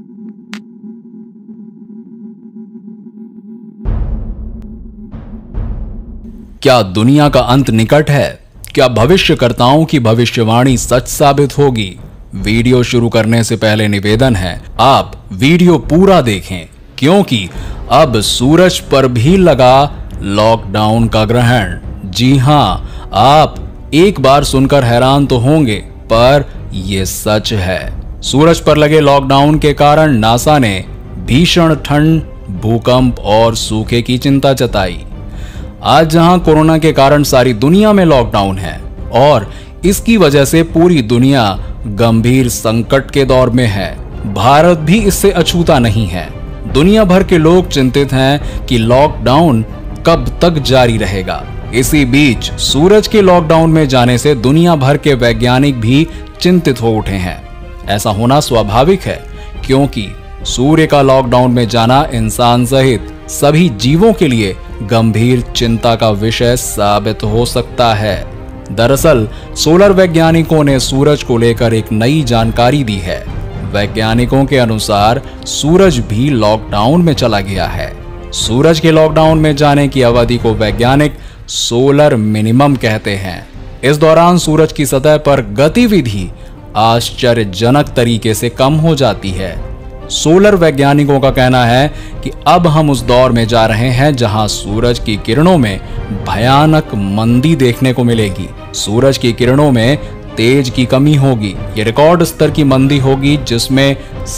क्या दुनिया का अंत निकट है? क्या भविष्यकर्ताओं की भविष्यवाणी सच साबित होगी? वीडियो शुरू करने से पहले निवेदन है, आप वीडियो पूरा देखें, क्योंकि अब सूरज पर भी लगा लॉकडाउन का ग्रहण। जी हां, आप एक बार सुनकर हैरान तो होंगे, पर यह सच है। सूरज पर लगे लॉकडाउन के कारण नासा ने भीषण ठंड, भूकंप और सूखे की चिंता जताई। आज जहां कोरोना के कारण सारी दुनिया में लॉकडाउन है और इसकी वजह से पूरी दुनिया गंभीर संकट के दौर में है, भारत भी इससे अछूता नहीं है। दुनिया भर के लोग चिंतित हैं कि लॉकडाउन कब तक जारी रहेगा। इसी बीच सूरज के लॉकडाउन में जाने से दुनिया भर के वैज्ञानिक भी चिंतित हो उठे हैं। ऐसा होना स्वाभाविक है, क्योंकि सूर्य का लॉकडाउन में जाना इंसान सहित सभी जीवों के लिए गंभीर चिंता का विषय साबित हो सकता है। दरअसल सोलर वैज्ञानिकों ने सूरज को लेकर एक नई जानकारी दी है। वैज्ञानिकों के अनुसार सूरज भी लॉकडाउन में चला गया है। सूरज के लॉकडाउन में जाने की अवधि को वैज्ञानिक सोलर मिनिमम कहते हैं। इस दौरान सूरज की सतह पर गतिविधि आश्चर्यजनक तरीके से कम हो जाती है। सोलर वैज्ञानिकों का कहना है कि अब हम उस दौर में जा रहे हैं जहां सूरज की किरणों में भयानक मंदी देखने को मिलेगी। सूरज की किरणों में तेज की कमी होगी। ये रिकॉर्ड स्तर की मंदी होगी, जिसमें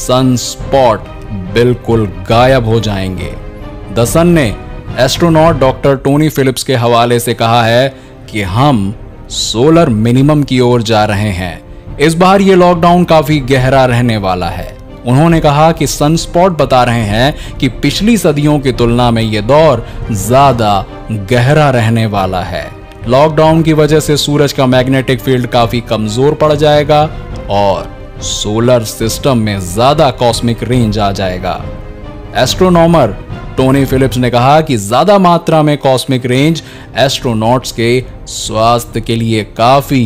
सनस्पॉट बिल्कुल गायब हो जाएंगे। द सन ने एस्ट्रोनॉट डॉक्टर टोनी फिलिप्स के हवाले से कहा है कि हम सोलर मिनिमम की ओर जा रहे हैं। इस बार ये लॉकडाउन काफी गहरा रहने वाला है। उन्होंने कहा कि सनस्पॉट बता रहे हैं कि पिछली सदियों की तुलना में यह दौर ज्यादा गहरा रहने वाला है। लॉकडाउन की वजह से सूरज का मैग्नेटिक फील्ड काफी कमजोर पड़ जाएगा और सोलर सिस्टम में ज्यादा कॉस्मिक रेंज आ जाएगा। एस्ट्रोनॉमर टोनी फिलिप्स ने कहा कि ज्यादा मात्रा में कॉस्मिक रेंज एस्ट्रोनॉट्स के स्वास्थ्य के लिए काफी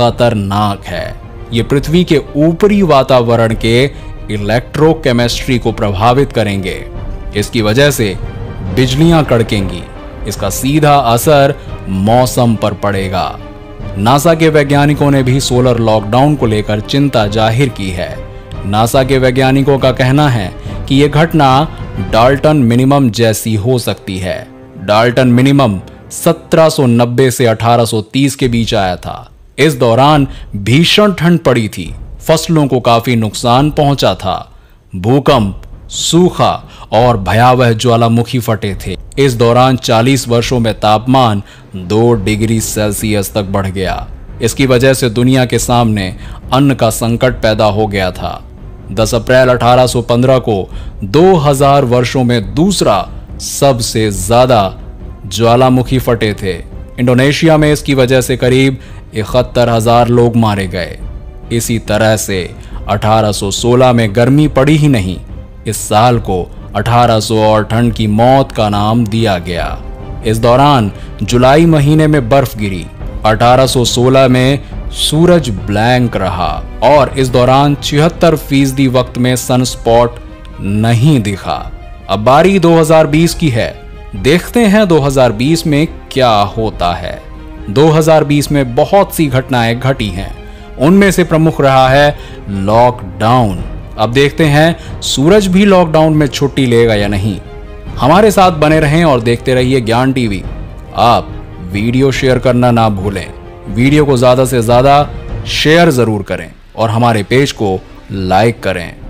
खतरनाक है। ये पृथ्वी के ऊपरी वातावरण के इलेक्ट्रोकेमिस्ट्री को प्रभावित करेंगे। इसकी वजह से बिजलियां कड़केंगी। इसका सीधा असर मौसम पर पड़ेगा। नासा के वैज्ञानिकों ने भी सोलर लॉकडाउन को लेकर चिंता जाहिर की है। नासा के वैज्ञानिकों का कहना है कि यह घटना डाल्टन मिनिमम जैसी हो सकती है। डाल्टन मिनिमम 1790 से 1830 के बीच आया था। इस दौरान भीषण ठंड पड़ी थी, फसलों को काफी नुकसान पहुंचा था। भूकंप, सूखा और भयावह ज्वालामुखी फटे थे। इस दौरान 40 वर्षों में तापमान 2 डिग्री सेल्सियस तक बढ़ गया। इसकी वजह से दुनिया के सामने अन्न का संकट पैदा हो गया था। 10 अप्रैल 1815 को 2000 वर्षों में दूसरा सबसे ज्यादा ज्वालामुखी फटे थे। इंडोनेशिया में इसकी वजह से करीब 71,000 लोग मारे गए। इसी तरह से 1816 में गर्मी पड़ी ही नहीं, इस साल को 1800 और ठंड की मौत का नाम दिया गया। इस दौरान जुलाई महीने में बर्फ गिरी। 1816 में सूरज ब्लैंक रहा और इस दौरान 76% वक्त में सनस्पॉट नहीं दिखा। अब बारी 2020 की है। देखते हैं 2020 में क्या होता है। 2020 में बहुत सी घटनाएं घटी हैं। उनमें से प्रमुख रहा है लॉकडाउन। अब देखते हैं सूरज भी लॉकडाउन में छुट्टी लेगा या नहीं। हमारे साथ बने रहें और देखते रहिए ज्ञान टीवी। आप वीडियो शेयर करना ना भूलें। वीडियो को ज्यादा से ज्यादा शेयर जरूर करें और हमारे पेज को लाइक करें।